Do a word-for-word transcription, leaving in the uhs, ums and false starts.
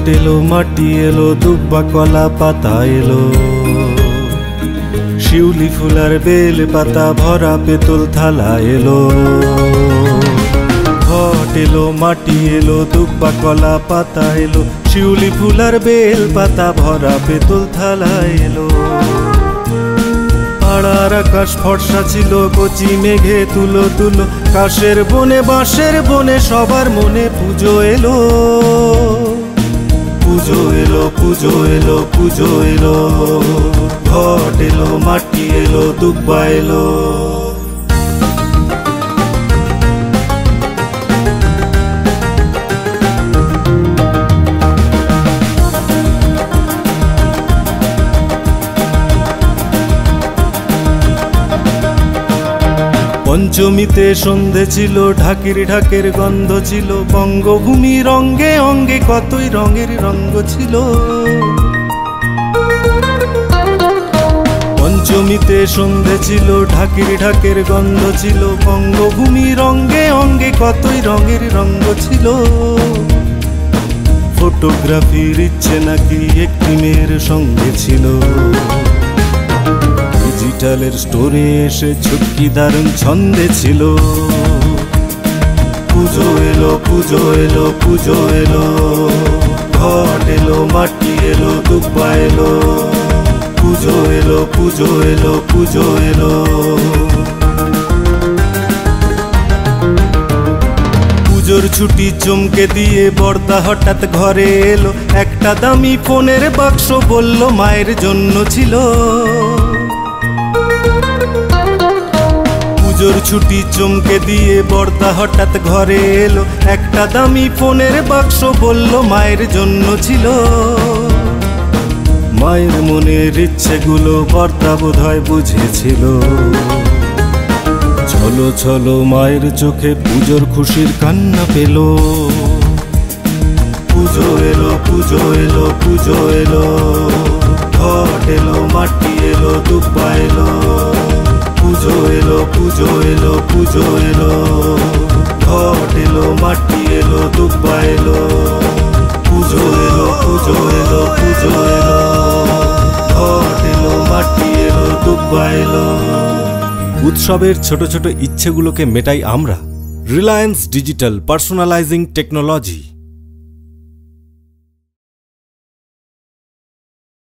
এলো মাটি এলো দুব্বা কলা পাতা এলো শিউলি ফুলার বেল পাতা ভরা পেতল থালা এলো ঘট এলো মাটি এলো দুব্বা কলা পাতা এলো শিউলি ফুলার বেল পাতা ভরা পেতল থালা এলো পাড়ার আকাশ ফর্সা ছিল কচি মেঘে তুলো তুলো কাশের বনে বাঁশের বনে সবার মনে পুজো এলো পুজো এলো পুজো এলো পুজো এলো ঘট এলো মাটি এলো দুব্বা এলো পঞ্চমীতে সন্ধে ছিল ঢাকির ঢাকের গন্ধ ছিল বঙ্গভূমি রঙ্গে অঙ্গে কতই রঙের রঙ্গ ছিল পঞ্চমীতে সন্ধে ছিল ঢাকির ঢাকের গন্ধ ছিল বঙ্গভূমি রঙ্গে অঙ্গে কতই রঙের রঙ্গ ছিল ফটোগ্রাফির ইচ্ছে নাকি একটি মেয়ের সঙ্গে ছিল ডিজিটালের স্টোরে এসে ছুটকি দারুণ ছন্দে ছিল পুজো এলো পুজো এলো পুজো এলো ঘট এলো মাটি এলো দুব্বা এলো পুজো এলো পুজো এলো পুজো এলো পুজোর ছুটি চমকে দিয়ে বর্দা হঠাৎ ঘরে এলো একটা দামি ফোনের বাক্স বলল মায়ের জন্য ছিল পুজোর ছুটি চমকে দিয়ে বর্দা হঠাৎ ঘরে এলো একটা দামি ফোনের বাক্স বলল মায়ের জন্য ছিল মায়ের মনের ইচ্ছেগুলো বর্দা বোধহয় বুঝেছিল ছলো ছলো মায়ের চোখে পুজোর খুশির কান্না পেল পুজো এলো পুজো এলো পুজো এলো ঘট এলো মাটি এলো দুব্বা এলো পুজো এলো পুজো এলো পুজো এলো ঘট এলো মাটি এলো দুব্বা এলো পুজো এলো পুজো এলো পুজো এলো ঘট এলো মাটি এলো দুব্বা এলো উৎসবের ছোট ছোট ইচ্ছেগুলোকে মেটাই আমরা রিলায়েন্স ডিজিটাল পার্সোনালাইজিং টেকনোলজি।